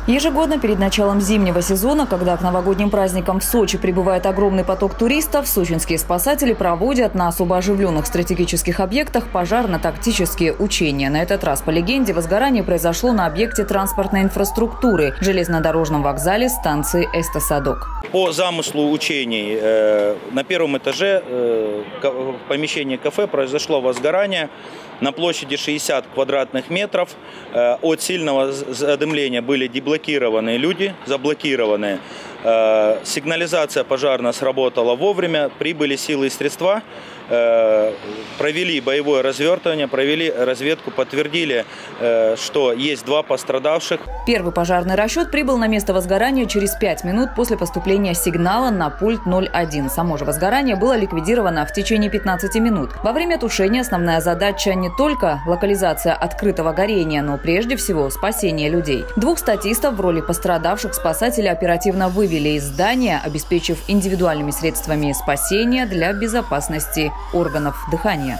Ежегодно перед началом зимнего сезона, когда к новогодним праздникам в Сочи прибывает огромный поток туристов, сочинские спасатели проводят на особо оживленных стратегических объектах пожарно-тактические учения. На этот раз, по легенде, возгорание произошло на объекте транспортной инфраструктуры – железнодорожном вокзале станции Эстосадок. По замыслу учений на первом этаже помещения кафе произошло возгорание на площади 60 квадратных метров. От сильного задымления были деблокированы люди, заблокированы. Сигнализация пожарная сработала вовремя, прибыли силы и средства, провели боевое развертывание, провели разведку, подтвердили, что есть 2 пострадавших. Первый пожарный расчет прибыл на место возгорания через 5 минут после поступления сигнала на пульт 01. Само же возгорание было ликвидировано в течение 15 минут. Во время тушения основная задача не только локализация открытого горения, но прежде всего спасение людей. 2 статистов в роли пострадавших спасатели оперативно вывели из здания, обеспечив индивидуальными средствами спасения для безопасности органов дыхания.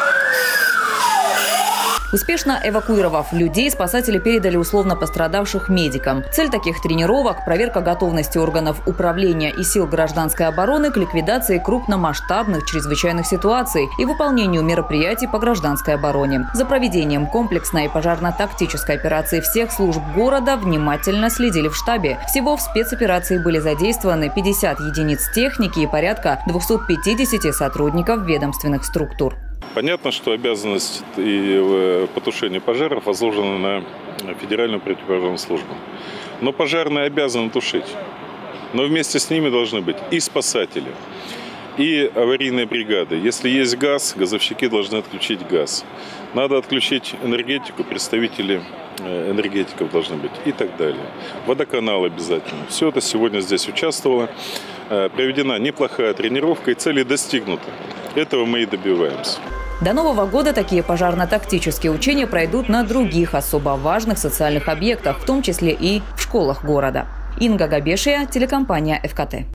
Успешно эвакуировав людей, спасатели передали условно пострадавших медикам. Цель таких тренировок – проверка готовности органов управления и сил гражданской обороны к ликвидации крупномасштабных чрезвычайных ситуаций и выполнению мероприятий по гражданской обороне. За проведением комплексной пожарно-тактической операции всех служб города внимательно следили в штабе. Всего в спецоперации были задействованы 50 единиц техники и порядка 250 сотрудников ведомственных структур. Понятно, что обязанность и потушения пожаров возложена на Федеральную противопожарную службу. Но пожарные обязаны тушить. Но вместе с ними должны быть и спасатели, и аварийные бригады. Если есть газ, газовщики должны отключить газ. Надо отключить энергетику, представители энергетиков должны быть и так далее. Водоканал обязательно. Все это сегодня здесь участвовало. Проведена неплохая тренировка и цели достигнуты. Этого мы и добиваемся. До Нового года такие пожарно-тактические учения пройдут на других особо важных социальных объектах, в том числе и в школах города. Инга Габешия, телекомпания ФКТ.